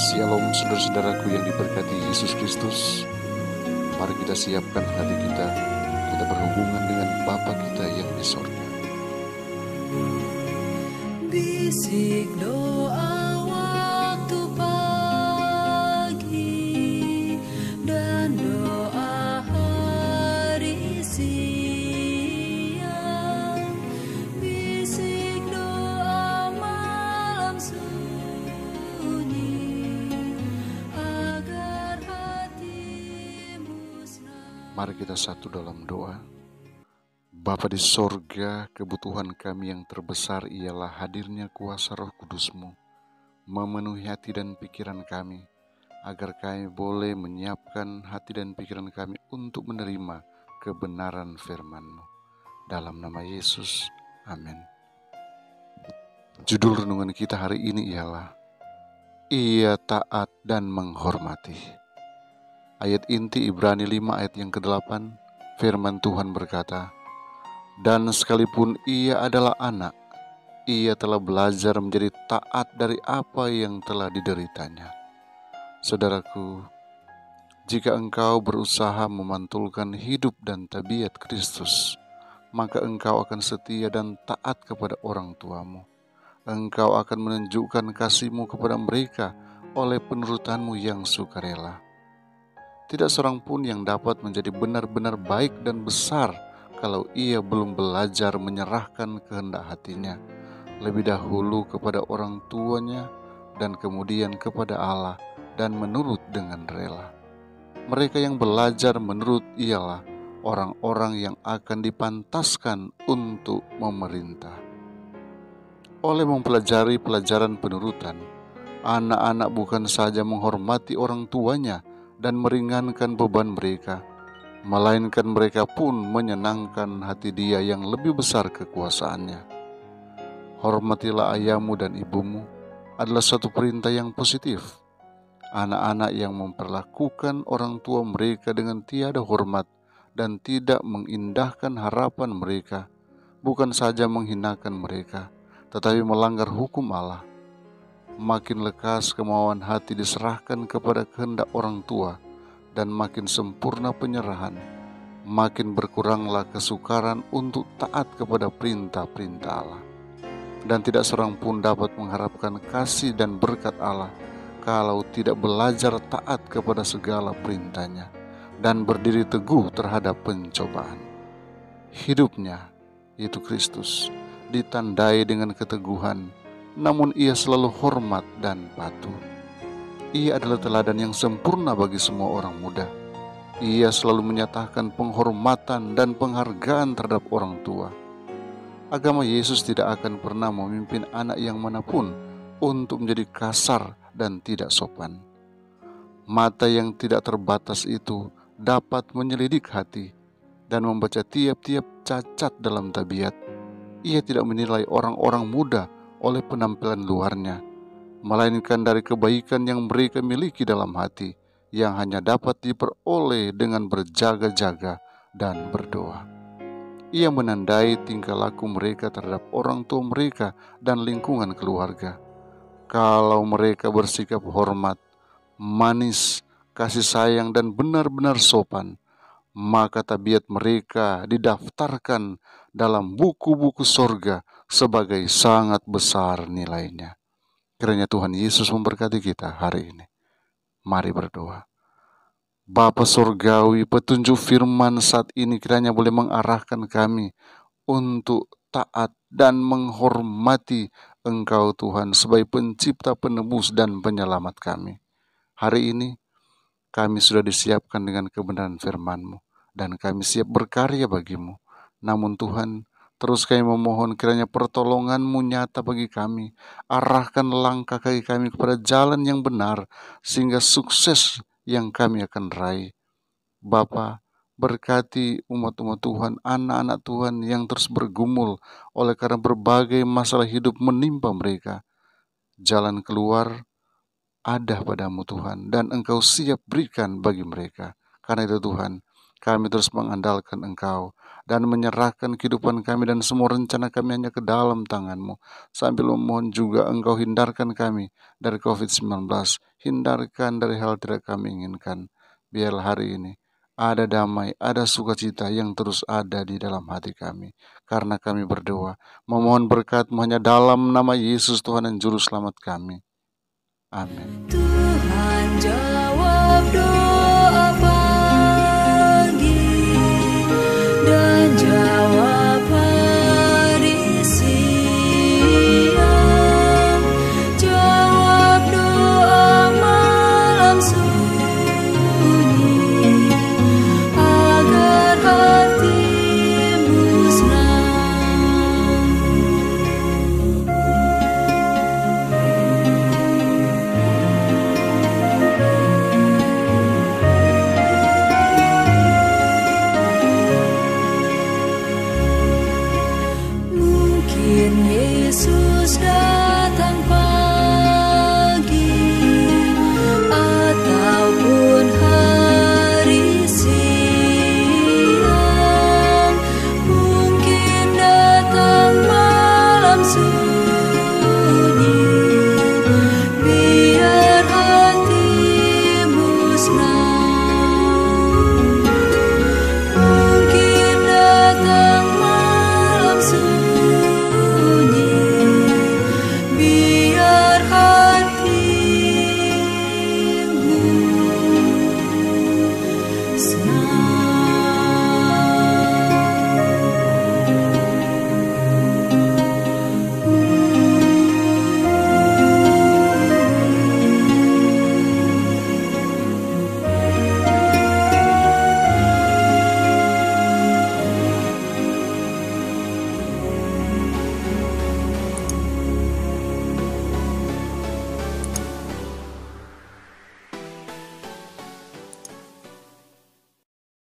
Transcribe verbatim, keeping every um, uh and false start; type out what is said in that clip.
Shalom saudara-saudaraku yang diberkati Yesus Kristus. Mari kita siapkan hati kita, kita berhubungan dengan Bapa kita yang di sorga. Bisik doa waktu pagi dan doa hari siang, bisik doa malam sunyi agar hatimu senang. Mari kita satu dalam doa. Bapa di sorga, kebutuhan kami yang terbesar ialah hadirnya kuasa Roh Kudus-Mu memenuhi hati dan pikiran kami, agar kami boleh menyiapkan hati dan pikiran kami untuk menerima kebenaran firman-Mu. Dalam nama Yesus, amin. Judul renungan kita hari ini ialah Ia taat dan menghormati. Ayat inti Ibrani lima ayat yang kedelapan, firman Tuhan berkata, dan sekalipun ia adalah anak, ia telah belajar menjadi taat dari apa yang telah dideritanya. Saudaraku, jika engkau berusaha memantulkan hidup dan tabiat Kristus, maka engkau akan setia dan taat kepada orang tuamu. Engkau akan menunjukkan kasih-Mu kepada mereka oleh penurutanmu yang sukarela. Tidak seorang pun yang dapat menjadi benar-benar baik dan besar kalau ia belum belajar menyerahkan kehendak hatinya lebih dahulu kepada orang tuanya dan kemudian kepada Allah dan menurut dengan rela. Mereka yang belajar menurut ialah orang-orang yang akan dipantaskan untuk memerintah. Oleh mempelajari pelajaran penurutan, anak-anak bukan saja menghormati orang tuanya dan meringankan beban mereka, melainkan mereka pun menyenangkan hati Dia yang lebih besar kekuasaannya. Hormatilah ayahmu dan ibumu adalah suatu perintah yang positif. Anak-anak yang memperlakukan orang tua mereka dengan tiada hormat dan tidak mengindahkan harapan mereka, bukan saja menghinakan mereka, tetapi melanggar hukum Allah. Makin lekas kemauan hati diserahkan kepada kehendak orang tua, dan makin sempurna penyerahan, makin berkuranglah kesukaran untuk taat kepada perintah-perintah Allah. Dan tidak seorang pun dapat mengharapkan kasih dan berkat Allah kalau tidak belajar taat kepada segala perintahnya dan berdiri teguh terhadap pencobaan. Hidupnya, yaitu Kristus, ditandai dengan keteguhan, namun ia selalu hormat dan patuh. Ia adalah teladan yang sempurna bagi semua orang muda. Ia selalu menyatakan penghormatan dan penghargaan terhadap orang tua. Agama Yesus tidak akan pernah memimpin anak yang manapun untuk menjadi kasar dan tidak sopan. Mata yang tidak terbatas itu dapat menyelidik hati dan membaca tiap-tiap cacat dalam tabiat. Ia tidak menilai orang-orang muda oleh penampilan luarnya, melainkan dari kebaikan yang mereka miliki dalam hati, yang hanya dapat diperoleh dengan berjaga-jaga dan berdoa. Ia menandai tingkah laku mereka terhadap orang tua mereka dan lingkungan keluarga. Kalau mereka bersikap hormat, manis, kasih sayang, dan benar-benar sopan, maka tabiat mereka didaftarkan dalam buku-buku sorga sebagai sangat besar nilainya. Kiranya Tuhan Yesus memberkati kita hari ini. Mari berdoa. Bapa Surgawi, petunjuk firman saat ini kiranya boleh mengarahkan kami untuk taat dan menghormati Engkau Tuhan sebagai pencipta, penebus, dan penyelamat kami. Hari ini kami sudah disiapkan dengan kebenaran firman-Mu dan kami siap berkarya bagi-Mu. Namun Tuhan, terus kami memohon kiranya pertolongan-Mu nyata bagi kami. Arahkan langkah kaki kami kepada jalan yang benar, sehingga sukses yang kami akan raih. Bapa, berkati umat-umat Tuhan, anak-anak Tuhan yang terus bergumul oleh karena berbagai masalah hidup menimpa mereka. Jalan keluar ada padamu Tuhan, dan Engkau siap berikan bagi mereka. Karena itu Tuhan, kami terus mengandalkan Engkau, dan menyerahkan kehidupan kami dan semua rencana kami hanya ke dalam tangan-Mu. Sambil memohon juga Engkau hindarkan kami dari covid sembilan belas, hindarkan dari hal tidak kami inginkan. Biarlah hari ini ada damai, ada sukacita yang terus ada di dalam hati kami. Karena kami berdoa, memohon berkat-Mu hanya dalam nama Yesus Tuhan dan Juru Selamat kami. Amin. Tuhan jawab doa pagi dan jawab hari siang, jawab doa malam sunyi agar hatimu senang. Mungkin Yesus datang